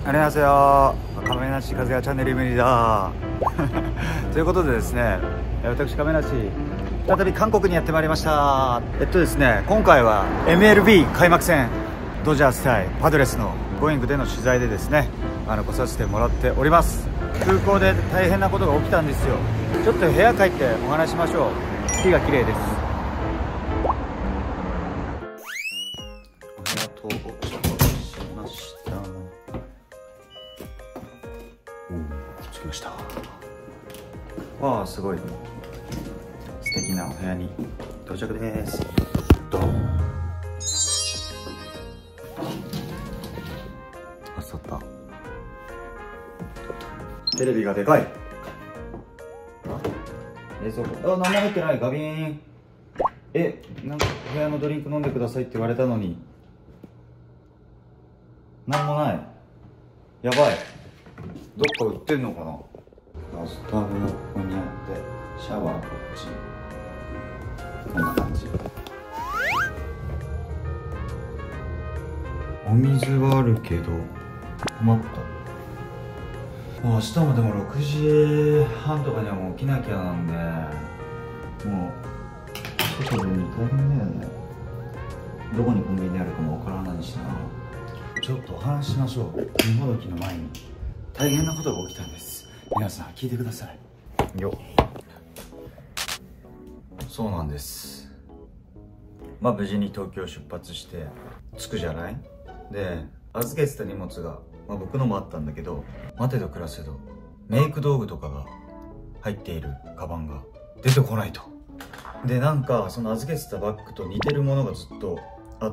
안녕하세요。亀梨和也チャンネル無理だということでですね、私亀梨再び韓国にやってまいりました。ですね、今回は MLB 開幕戦ドジャース対パドレスのゴーイングでの取材でですね、来させてもらっております。空港で大変なことが起きたんですよ。ちょっと部屋帰ってお話しましょう。火が綺麗です。お部屋到着しました。着きました。わあ、すごい素敵なお部屋に到着です。ドン。あ、そった。テレビがでかい。冷蔵庫、何も入ってない。ガビーン。なんか部屋のドリンク飲んでくださいって言われたのに何もない。やばい。どっか売ってんのかな。バスタブがここにあって、シャワーこっち、こんな感じ。お水はあるけど困った。もう明日もでも6時半とかにはもう起きなきゃなんで、もう外で2階分だよね。どこにコンビニあるかもわからないしな。ちょっとお話ししましょう。荷ほどきの前に大変なことが起きたんです。皆さん聞いてくださいよ。そうなんです。無事に東京出発して着くじゃない。で、預けてた荷物が、僕のもあったんだけど、待てど暮らせどメイク道具とかが入っているカバンが出てこないと。で、なんかその預けてたバッグと似てるものがずっとあって、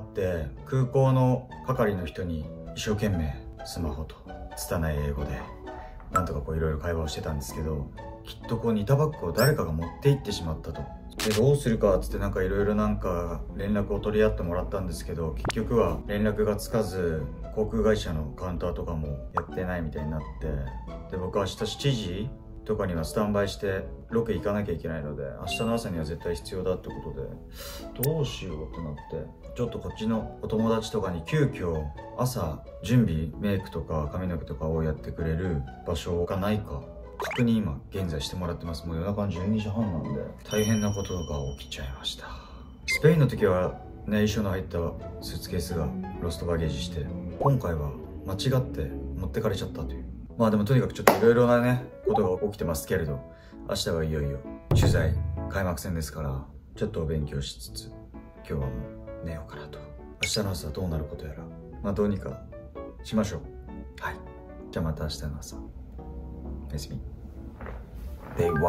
空港の係の人に一生懸命スマホと拙い英語でなんとかいろいろ会話をしてたんですけど、きっと似たバッグを誰かが持って行ってしまったと。で、どうするかっつっていろいろ連絡を取り合ってもらったんですけど、結局は連絡がつかず、航空会社のカウンターとかもやってないみたいになって、で、僕は明日7時とかにはスタンバイしてロケ行かなきゃいけないので、明日の朝には絶対必要だってことで、どうしようってなって、ちょっとこっちのお友達とかに急遽朝準備、メイクとか髪の毛とかをやってくれる場所がないか確認今現在してもらってます。もう夜中の12時半なんで大変なことが起きちゃいました。スペインの時はね、衣装の入ったスーツケースがロストバゲージして、今回は間違って持ってかれちゃったという。でもとにかくちょっといろいろなねことが起きてますけれど、明日はいよいよ取材開幕戦ですから、ちょっとお勉強しつつ今日はもう寝ようかなと。明日の朝どうなることやらどうにかしましょう。はい、じゃあまた明日の朝。おやすみ。 Day 1。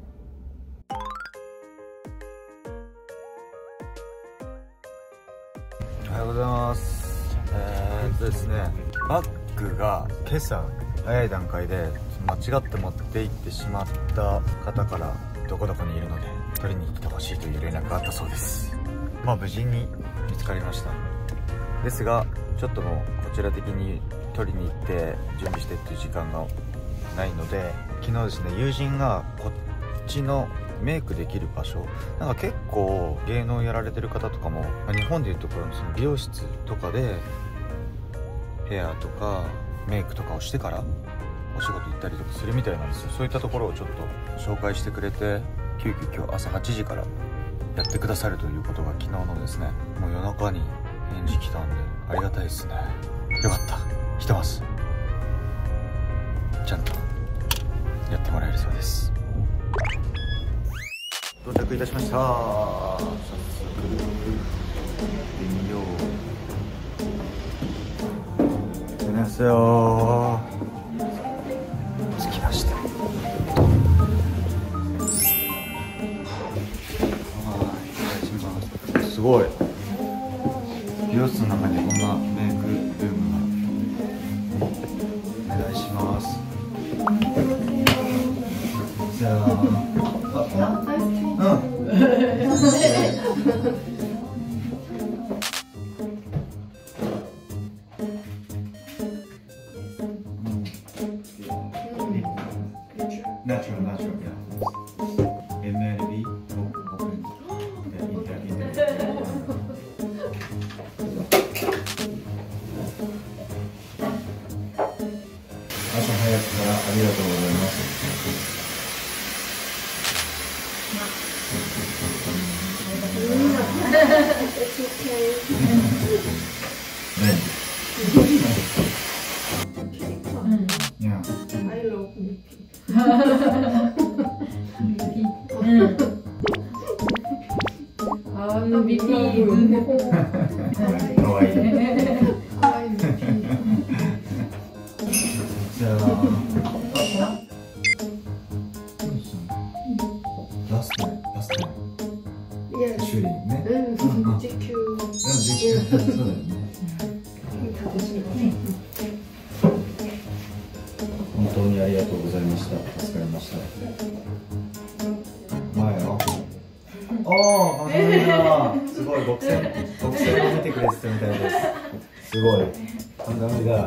おはようございます。ですね、バッグが今朝早い段階で間違って持って行ってしまった方からどこどこにいるので取りに来てほしいという連絡があったそうです。無事に見つかりました。ですがちょっともうこちら的に取りに行って準備してっていう時間がないので、昨日ですね、友人がこっちのメイクできる場所、結構芸能やられてる方とかも、日本でいうところのその美容室とかでヘアとかメイクとかをしてからお仕事行ったりとかするみたいなんですよ。そういったところをちょっと紹介してくれて、急遽今日朝8時からやってくださるということが昨日のですね、もう夜中に返事来たんでありがたいですね。よかった、来てます。ちゃんとやってもらえるそうです。到着いたしました。早速行ってみよう。안녕하세요。着きました。すごい。美容室の中にこんなメイクルームが。お願いします。じゃあ、natural, yeah. MLB, 朝早くからありがとうございます。かわいい。じゃあ、ラスト修理ね。時給。そうだよね。本当にありがとうございました。助かりました。前よ。おー、すごい極戦を見てくれてたみたいです。すごい。ダメだ。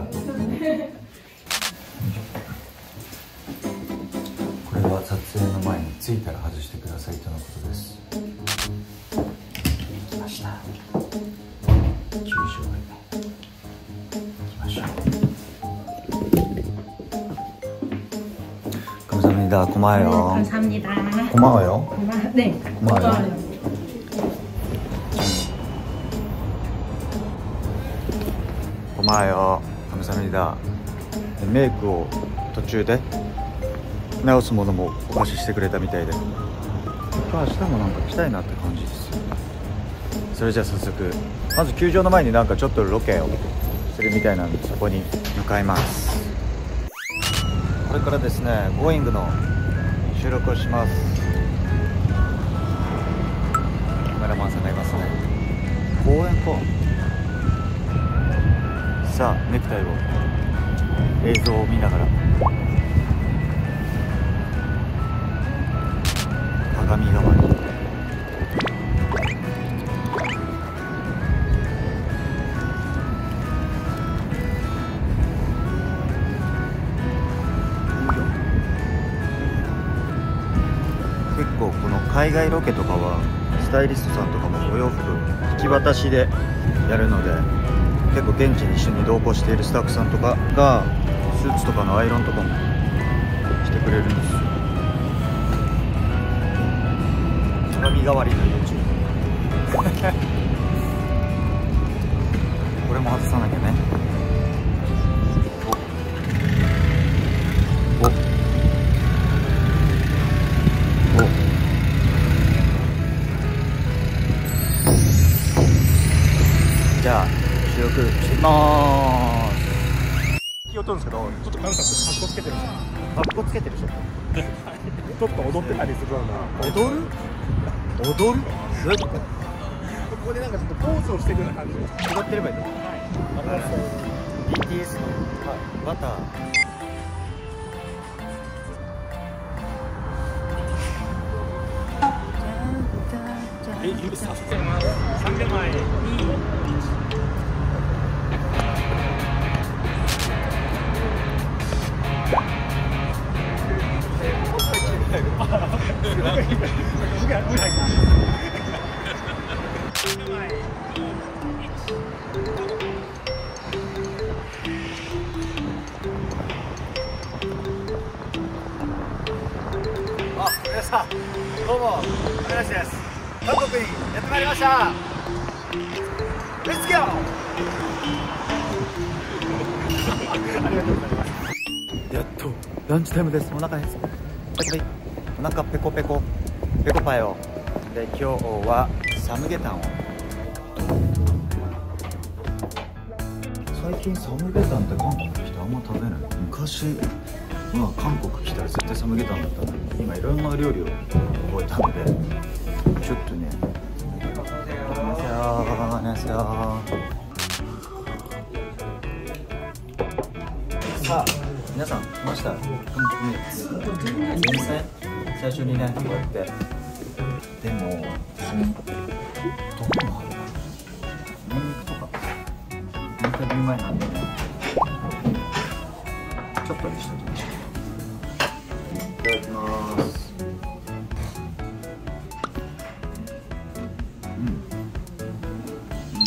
これは撮影の前に着いたら外してくださいとのことです。来ました。球場へ行きましょう。감사합니다. 고마워요. 감사합니다. 고마워요. 네. 고마워요. 고마워요. 감사합니다. メイクを途中で直すものもお貸ししてくれたみたいで、今日明日もなんか来たいなって感じです。それじゃあ早速、まず球場の前になんかちょっとロケをするみたいなんで、そこに向かいます。これからですね、Going の収録をします。カメラマンさんがいますね。公園か。さあ、ネクタイを映像を見ながら鏡側に結構この海外ロケとかはスタイリストさんとかもお洋服引き渡しでやるので、結構現地に一緒に同行しているスタッフさんとかがスーツとかのアイロンとかもしてくれるんですよ。鏡代わりの YouTube これも外さなきゃね。おじゃあ収録してきまーす。 気を取るんですけど、ちょっとカウンターって格好つけてるんですよ。 格好つけてる人ちょっと踊ってたりするような。 踊るどういうこと？ ここでなんかちょっとポーズをしてるような感じです。 踊ってればいいの？BTS のバター。 指させてます。3秒前、2、1。 あ、皆さんどうも、亀梨です。韓国にやってまいりました。レッツゴー。やっとランチタイムです。お腹です。お腹ペコペコペコパヨで、今日はサムゲタンを。最近サムゲタンって韓国来てあんま食べない。昔は韓国来たら絶対サムゲタンだったのに、今いろんな料理を覚えたので、ちょっとね。안녕하세요。さあ皆さん来ました。前菜最初にねこうやって、でもどこもあるかな、ニンニクとかインタビュー前なんでね、ちょっとにしときましょう。いただきます。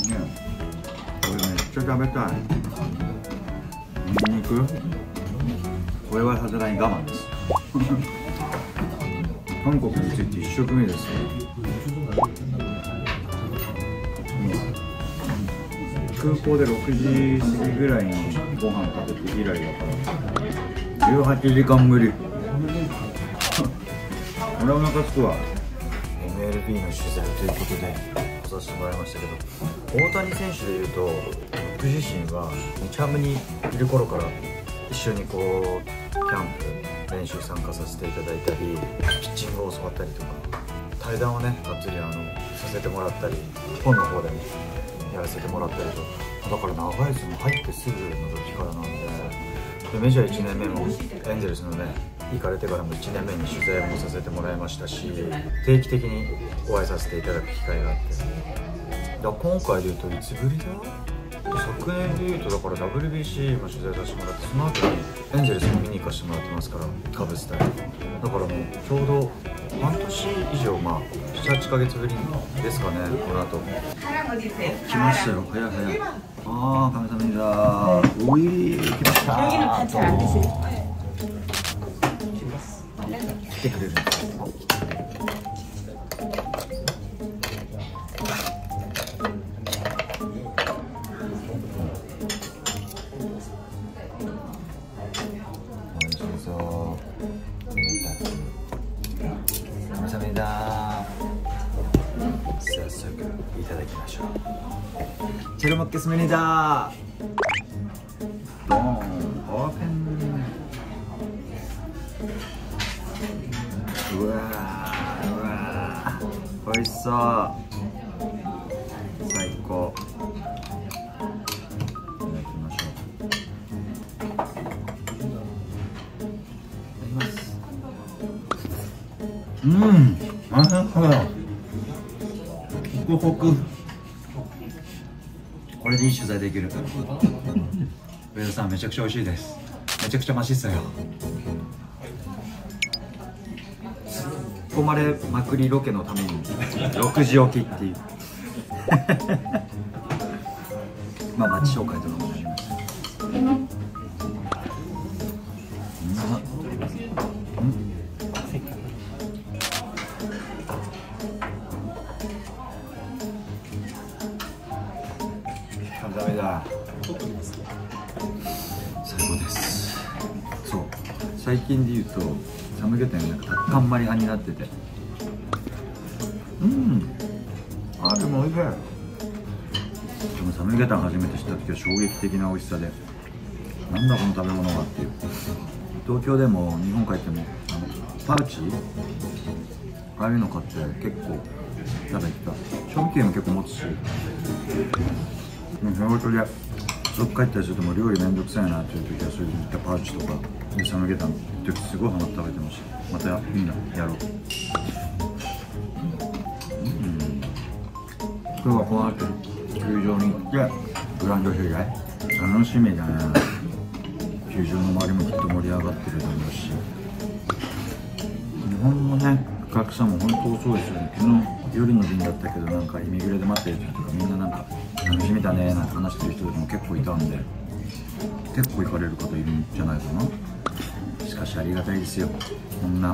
これめっちゃ食べたい。ニンニクこれはさすがに我慢です韓国について1食目ですね。空港で6時過ぎぐらいにご飯食べて以来だから18時間ぶり俺はお腹すくわ。 MLB の取材ということで来させてもらいましたけど、大谷選手でいうと僕自身は日ハムにいる頃から一緒にこうキャンプ練習参加させていただいたり、ピッチングを教わったりとか、対談をねがっつりさせてもらったり、本の方でもやらせてもらったりと、だから長いですも入ってすぐの時からなんで、メジャー1年目もエンゼルスのね行かれてからも1年目に取材もさせてもらいましたし、定期的にお会いさせていただく機会があって、だ今回でいうといつぶりだ、昨年でいうとだから WBC も取材させてもらって、その後にエンゼルスも見に行かせてもらってますから、カブス対だからもうちょうど半年以上、まあ 7,8 ヶ月ぶりですかね。この後来ましたよ、早い早い。ああ、カメサメだー。ういー、来ましたー。来てくれるんですよ。カメサメだー。早速いただきましょう。チェルマッケスメニダー。ドーン、オープン。うわー、うわー、美味しそう。最高。いただきましょう。いただきます。あはは。ホクホク。これでいい取材できる。上田さんめちゃくちゃ美味しいです。めちゃくちゃマシっすよ。込まれまくりロケのために6時起きっていうまあ街紹介とかもしました。ダメだ。最高です。そう、最近で言うとサムゲタンなんかタッカンマリ派になってて、あでもおいしい。でもサムゲタン初めて知った時は衝撃的な美味しさで、なんだこの食べ物はっていう。東京でも日本帰ってもパウチああいうの買って結構食べてた。賞味期限も結構持つし、仕事でどっか行ったりするともう料理めんどくさいなっていう時はそういうパウチとかサムゲタンの時すごいハマって食べてました。またみんなやろう。今日はこの後球場に行ってグラウンド取材楽しみだね。球場の周りもきっと盛り上がってると思うし、日本のねお客さんも本当そうですよね。昨日夜の便だったけどなんかイミグレで待ってる人とかみんななんか楽しみだねなんて話してる人とかも結構いたんで、結構行かれる方いるんじゃないかな。しかしありがたいですよ。こんな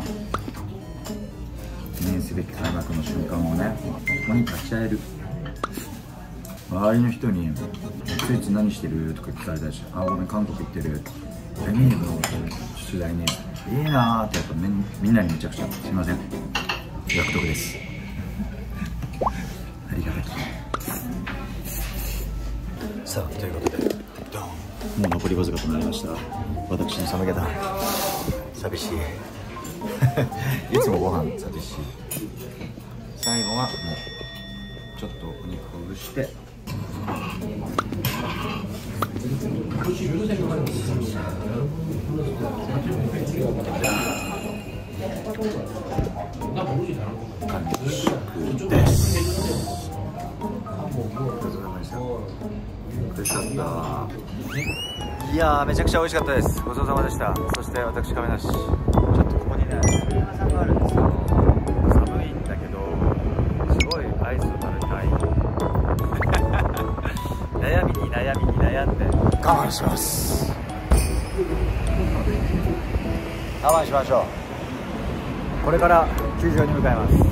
記念すべき開幕の瞬間をね、ここに立ち会える。周りの人に「ついつ何してる?」とか聞かれたりして「あ、ごめん韓国行ってる」「ミーの取材にいいなー」ってやっぱみんなにめちゃくちゃすいません約束です。ありがたき。さあということでドーン、もう残りわずかとなりました。私のサムゲタン寂しいいつもご飯寂しい。最後はもうちょっとお肉ほぐして完食です。美味しかった。いやーめちゃくちゃ美味しかったです。ごちそうさまでした。そして私亀梨、ちょっとここにねスプーン屋さんがあるんですよ。寒いんだけどすごいアイスを食べたい悩みに悩んで我慢します。 我慢しましょう。これから球場に向かいます。ちょっ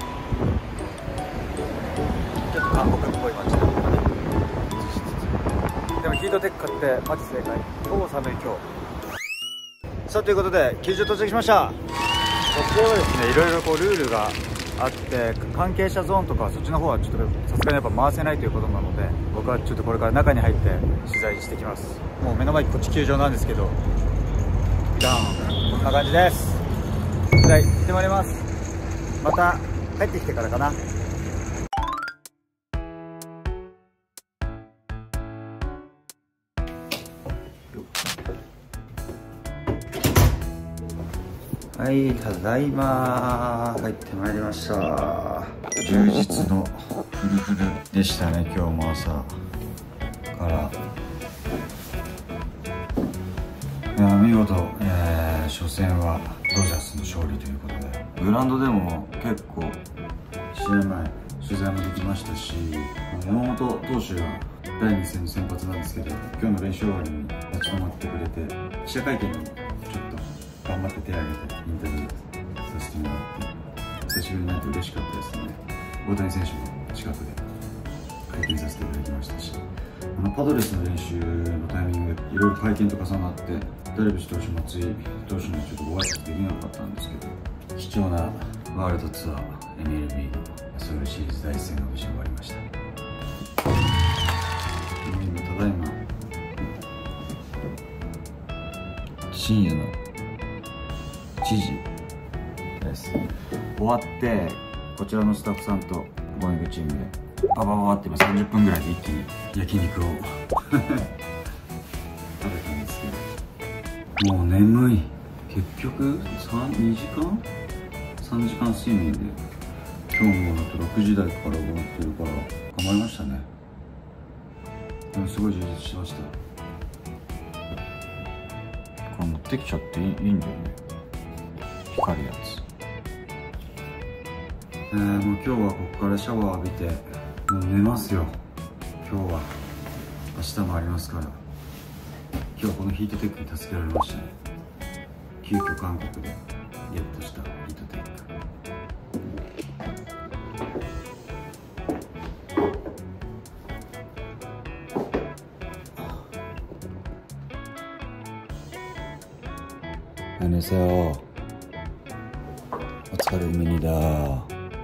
と韓国っぽい街だけどね。でもヒートテック買ってマジ正解。超寒い今日。さあということで球場到着しました。こちらはですね、いろいろこうルールがあって、関係者ゾーンとかそっちの方はちょっとさすがにやっぱ回せないということなので、僕はちょっとこれから中に入って取材してきます。もう目の前こっち球場なんですけど、ダウンこんな感じです。はい、行ってまいります。また帰ってきてからかな。はい、ただいま入ってまいりました。充実のフルフルでしたね、今日も朝から。いや見事、初戦はドジャースの勝利ということで、グラウンドでも結構試合前取材もできましたし、山本投手が第2戦の先発なんですけど、今日の練習終わりに立ち止まってくれて、記者会見にちょっと頑張って手を挙げてインタビューさせてもらって、久しぶりになって嬉しかったですね。大谷選手も近くで会見させていただきましたし、パドレスの練習のタイミングでいろいろ会見と重なって、ダルビッシュ投手、松井投手にはちょっとご挨拶できなかったんですけど、貴重なワールドツアー MLB のソウルシリーズ第1戦が無事終わりました。今ただいま深夜の1時です。終わってこちらのスタッフさんとボーイングチームでババババって今30分ぐらいで一気に焼肉を食べたんですけど、もう眠い。結局2時間3時間睡眠で、今日もだと6時台から終わってるから頑張りましたね。でもすごい充実しました。これ持ってきちゃっていいんだよね、光るやつ。もう今日はここからシャワー浴びてもう寝ますよ。今日は明日もありますから。今日はこのヒートテックに助けられましたね。急遽韓国でゲットしたヒートテック。안녕하세요。お疲れ입니다。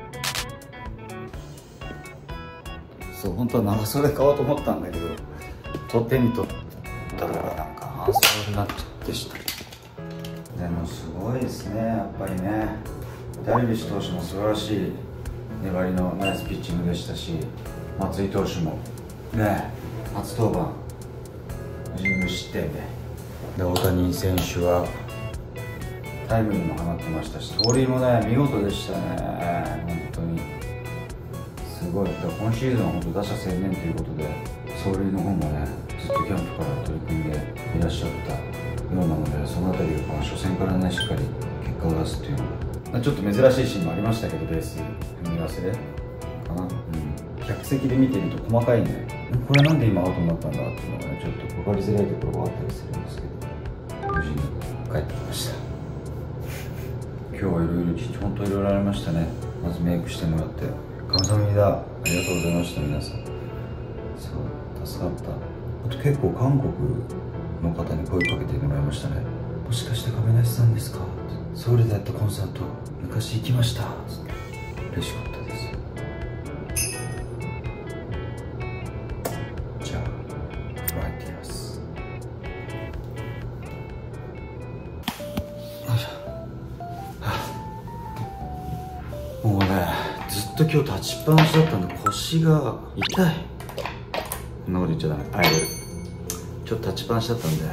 そう、本当は長袖買おうと思ったんだけど、手に取ったらなんか半袖になっちゃってした。でもすごいですね、やっぱりね。ダルビッシュ投手も素晴らしい粘りのナイスピッチングでしたし、松井投手もね、初登板無失点で、大谷選手はタイムリーも放ってましたし、盗塁もね見事でしたね。本当にすごい。今シーズンは本当打者専念ということで、走塁の方もねずっとキャンプから取り組んでいらっしゃったようなので、その辺りを初戦からねしっかり結果を出すっていうのはちょっと珍しいシーンもありましたけど、ベース踏み忘れかな、客席で見ていると細かいね、これなんで今アウトになったんだっていうのがねちょっと分かりづらいところがあったりするんですけど、無事に帰ってきました。今日はいろいろ本当いろいろありましたね。まずメイクしてもらって、カムサハムニダ、ありがとうございました皆さん。そう助かった。あと結構韓国の方に声かけてもらいましたね。もしかして亀梨さんですか、ソウルでやったコンサート昔行きました。嬉しかったです。じゃあフライティアス、もうねずっと今日立ちっぱなしだったんで腰が痛い。そんなこと言っちゃダメ、アイドルちょっと立ちっぱなしだったんで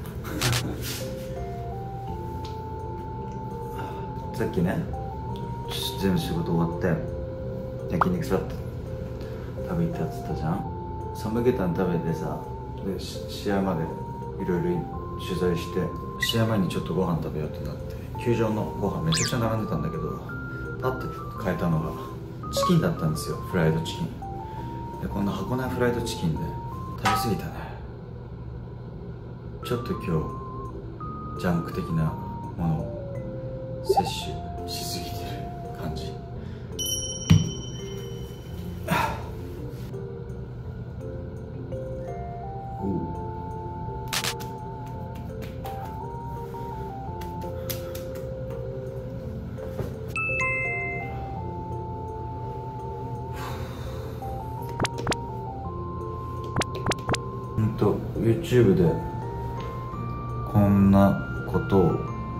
さっきね全部仕事終わって焼肉さって食べ行ったっつったじゃん。サムゲタン食べてさ、で試合までいろいろ取材して、試合前にちょっとご飯食べようってなって、球場のご飯めちゃくちゃ並んでたんだけど、パッて変えたのがチキンだったんですよ、フライドチキンで。こんな箱根フライドチキンで食べ過ぎたね。ちょっと今日ジャンク的なものを摂取しすぎてる感じ。YouTube でこんなことを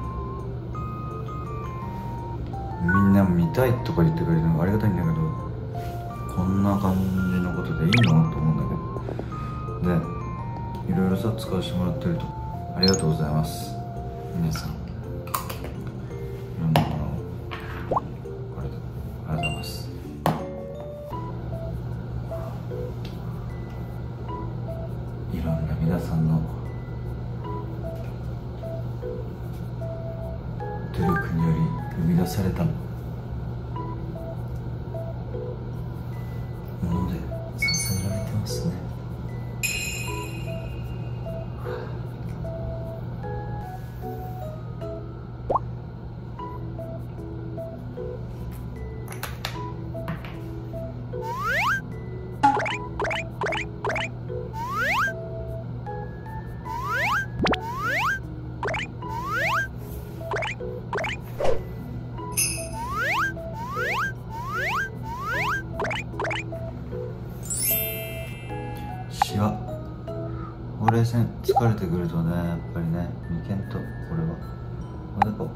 みんな見たいとか言ってくれるのがありがたいんだけど、こんな感じのことでいいのと思うんだけど、でいろいろさ使わせてもらってるとありがとうございます。皆さんいろんなものをこれでありがとうございます。いろんな皆さんの努力により生み出されたもので支えられてますね。ほうれい線疲れてくるとね、やっぱりね、眉間とこれはおでこ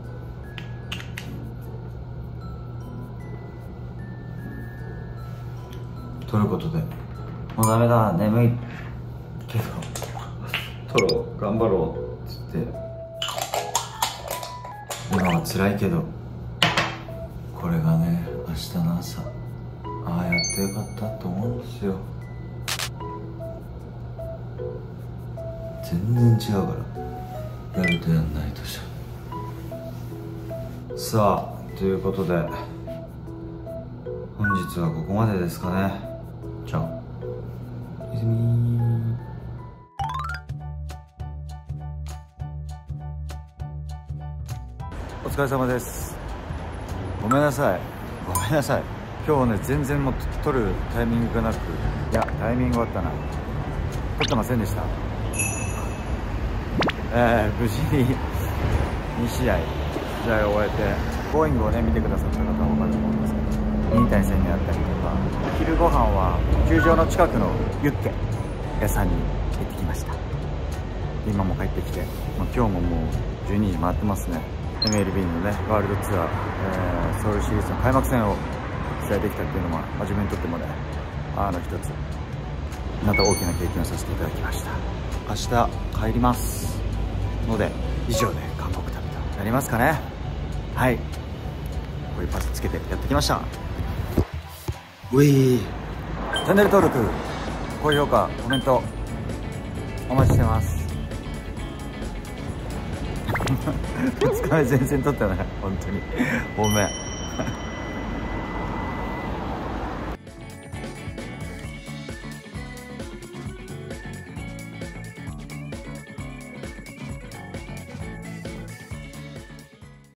取ることで、もうダメだ、眠いけど取ろう、頑張ろうっつって、今は辛いけど、これがね、明日の朝、ああやってよかったと思うんですよ。全然違うから、やるとやんないとじゃ。さあ、ということで本日はここまでですかね。じゃあ、泉お疲れ様です。ごめんなさい今日ね、全然もう撮るタイミングがなく、いやタイミングあったな、撮ってませんでした。無事に2試合を終えて、ボーイングをね見てくださった方は分かると思うんですけど、忍耐戦にあったりとか、昼ご飯は球場の近くのユッケ屋さんに行ってきました。今も帰ってきて、今日ももう12時回ってますね。 MLB のねワールドツアー、ソウルシリーズの開幕戦を試合できたっていうのも、自分にとってもね、一つまた大きな経験をさせていただきました。明日帰りますので、以上で韓国旅となりますかね。はい、こういうパスつけてやってきました。うい、チャンネル登録、高評価、コメントお待ちしてます2日目全然撮ってない、本当にごめん